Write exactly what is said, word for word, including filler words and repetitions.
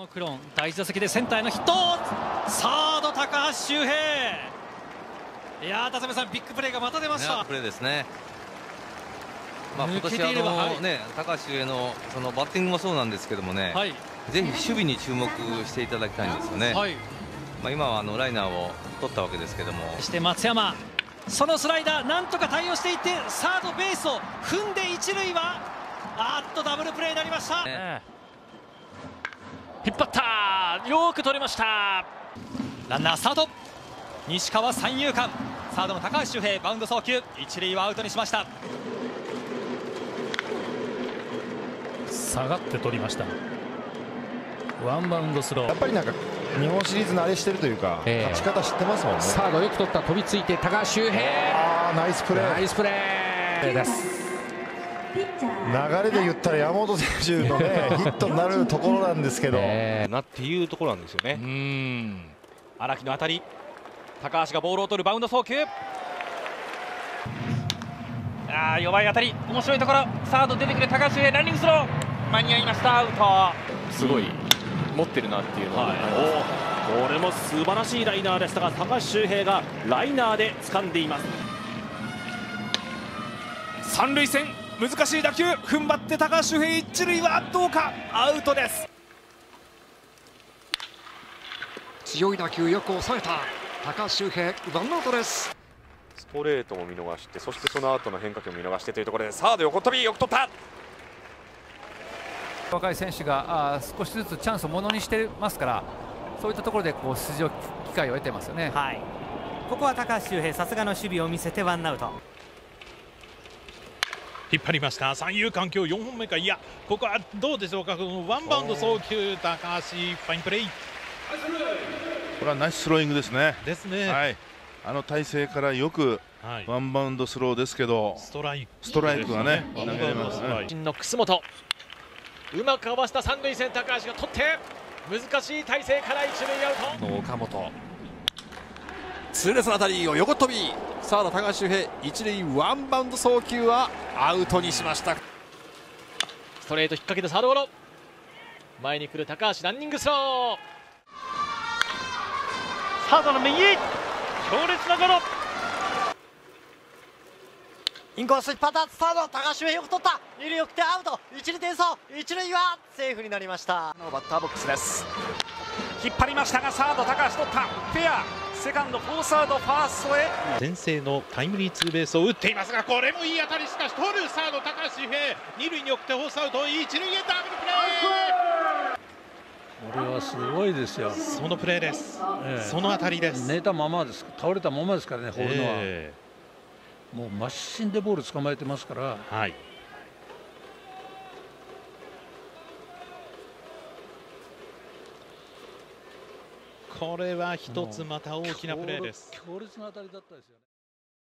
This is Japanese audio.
のクローン第一打席でセンターへのヒット、サード高橋周平、いやー田辺さん、ビッグプレーがまた出ました。 プレーですね。まあ、今年あの、はい、ね、高橋周平のそのバッティングもそうなんですけどもね、はい、ぜひ守備に注目していただきたいんですよね。はい、まあ今はあのライナーを取ったわけですけども、 そして松山、そのスライダーなんとか対応していって、サードベースを踏んで一塁はあっとダブルプレーになりました、ね、引っ張った、よく取りました。ランナースタート、西川三遊間、サードの高橋周平バウンド送球、一塁はアウトにしました。下がって取りました。ワンバウンドスロー。 やっぱりなんか日本シリーズ慣れしてるというか、えー、勝ち方知ってますもんね。 サードよく取った、飛びついて高橋周平、 あーナイスプレー、 ナイスプレーです。 流れで言ったら山本選手のねヒットになるところなんですけど、 えー、なっていうところなんですよね。 うん、荒木の当たり、高橋がボールを取るバウンド送球、あー弱い当たり、面白いところ、サード出てくる高橋周平、ランニングスロー、間に合いました、アウト。 すごい持ってるなっていうのは、はい、 これも素晴らしいライナーでしたが、高橋周平がライナーで掴んでいます。三塁線、難しい打球、踏ん張って高橋周平、一塁はどうか、アウトです。 強い打球よく抑えた高橋周平、ワンアウトです。 ストレートも見逃して、そしてその後の変化球も見逃してというところで、サード横飛び、よく取った。 若い選手があ少しずつチャンスをものにしてますから、そういったところでこう出場機会を得てますよね。 はい、ここは高橋周平、さすがの守備を見せてワンアウト。 引っ張りました、三遊間、今日よんほんめか、いや、ここはどうでしょうか、このワンバウンド送球、高橋、ファインプレー。 これはナイススローイングですね。 ですね。 はい、あの体勢からよくワンバウンドスローですけど、 ストライク、 ストライクがね、投げれますね。 の楠本、うまくかわした三塁線、高橋が取って、難しい体勢から一塁アウト。 岡本、痛烈な当たりを横飛び、サード高橋周平、一塁ワンバウンド送球はアウトにしました。 ストレート引っ掛けてサードゴロ、前に来る高橋、ランニングスロー、サードの右、強烈なゴロ、 インコース引っ張った、サード高橋周平よく取った、二塁送ってアウト、一塁転送、一塁はセーフになりました。 バッターボックスです。 引っ張りましたが、サード高橋取った、フェア、セカンド、フォーサード、ファーストへ先制のタイムリーツーベースを打っていますが、これもいい当たり、しかし取るサード高橋周平、二塁に送ってフォースアウト、一塁へダブルプレー。 これはすごいですよ。 そのプレーです、えー、その当たりです。 寝たままです、倒れたままですからね、放るのは、えー、もう真芯でボール捕まえてますから。はい、 これは一つまた大きなプレーです。 強烈な当たりだったですよね。